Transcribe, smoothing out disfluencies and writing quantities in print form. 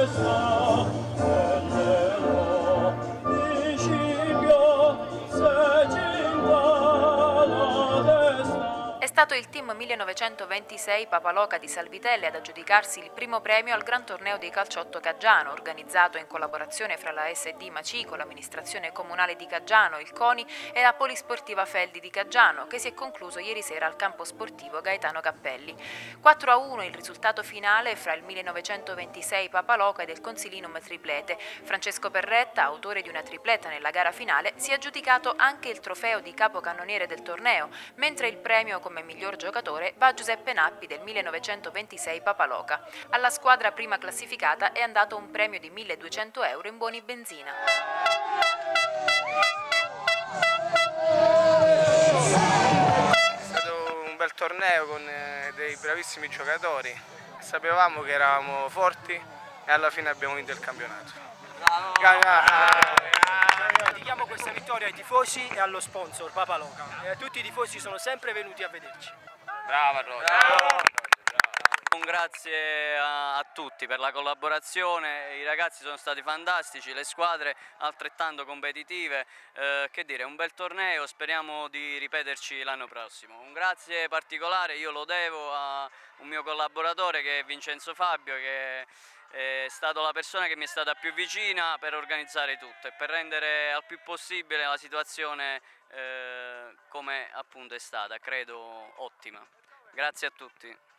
È stato il team 1926 Papaloca di Salvitelle ad aggiudicarsi il primo premio al Gran Torneo di Calciotto Caggiano, organizzato in collaborazione fra la SD Macico, l'amministrazione comunale di Caggiano, il CONI e la Polisportiva Feldi di Caggiano, che si è concluso ieri sera al campo sportivo Gaetano Cappelli. 4-1 il risultato finale fra il 1926 Papaloca ed il Consilinum triplete. Francesco Perretta, autore di una tripleta nella gara finale, si è aggiudicato anche il trofeo di capocannoniere del torneo, mentre il premio come miglior giocatore va a Giuseppe Nappi del 1926 Papaloca. Alla squadra prima classificata è andato un premio di 1.200 euro in buoni benzina. È stato un bel torneo con dei bravissimi giocatori. Sapevamo che eravamo forti e alla fine abbiamo vinto il campionato. Dedichiamo questa vittoria ai tifosi e allo sponsor Papaloca, e tutti i tifosi sono sempre venuti a vederci. Brava Rosa! Un grazie a tutti per la collaborazione, i ragazzi sono stati fantastici, le squadre altrettanto competitive, che dire, un bel torneo, speriamo di ripeterci l'anno prossimo. Un grazie particolare io lo devo a un mio collaboratore che è Vincenzo Fabio, che è stato la persona che mi è stata più vicina per organizzare tutto e per rendere al più possibile la situazione come appunto è stata, credo ottima. Grazie a tutti.